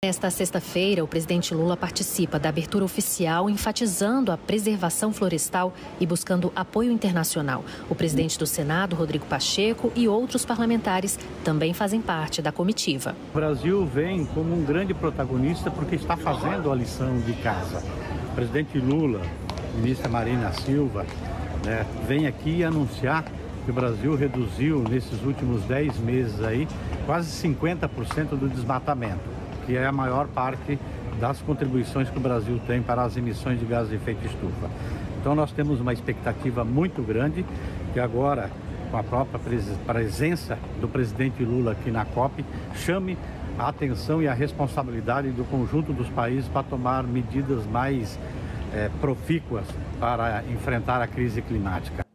Esta sexta-feira, o presidente Lula participa da abertura oficial, enfatizando a preservação florestal e buscando apoio internacional. O presidente do Senado, Rodrigo Pacheco, e outros parlamentares também fazem parte da comitiva. O Brasil vem como um grande protagonista porque está fazendo a lição de casa. O presidente Lula, a ministra Marina Silva, vem aqui anunciar que o Brasil reduziu nesses últimos 10 meses aí quase 50% do desmatamento, que é a maior parte das contribuições que o Brasil tem para as emissões de gases de efeito estufa. Então nós temos uma expectativa muito grande que agora, com a própria presença do presidente Lula aqui na COP, chame a atenção e a responsabilidade do conjunto dos países para tomar medidas mais profícuas para enfrentar a crise climática.